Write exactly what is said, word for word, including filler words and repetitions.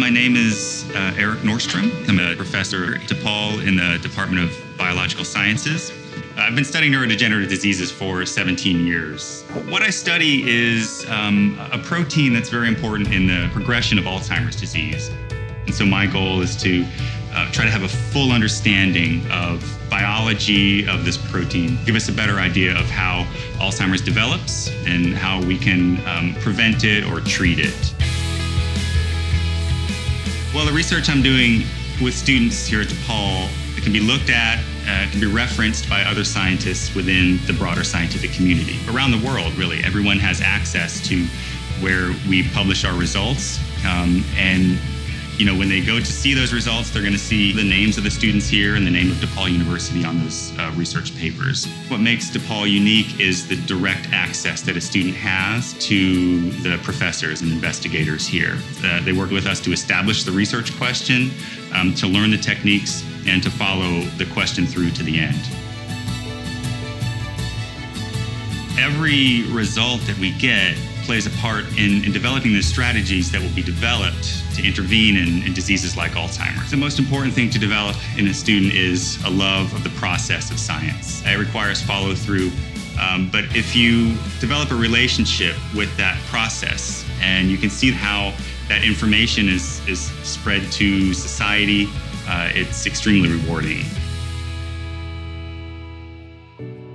My name is uh, Eric Norstrom. I'm a professor at DePaul in the Department of Biological Sciences. I've been studying neurodegenerative diseases for seventeen years. What I study is um, a protein that's very important in the progression of Alzheimer's disease. And so my goal is to uh, try to have a full understanding of biology of this protein, give us a better idea of how Alzheimer's develops and how we can um, prevent it or treat it. Well, the research I'm doing with students here at DePaul, it can be looked at, uh, can be referenced by other scientists within the broader scientific community. Around the world, really, everyone has access to where we publish our results. Um, and you know, when they go to see those results, they're going to see the names of the students here and the name of DePaul University on those uh, research papers. What makes DePaul unique is the direct access that a student has to the professors and investigators here. Uh, they work with us to establish the research question, um, to learn the techniques, and to follow the question through to the end. Every result that we get plays a part in, in developing the strategies that will be developed to intervene in, in diseases like Alzheimer's. The most important thing to develop in a student is a love of the process of science. It requires follow through, um, but if you develop a relationship with that process and you can see how that information is, is spread to society, uh, it's extremely rewarding.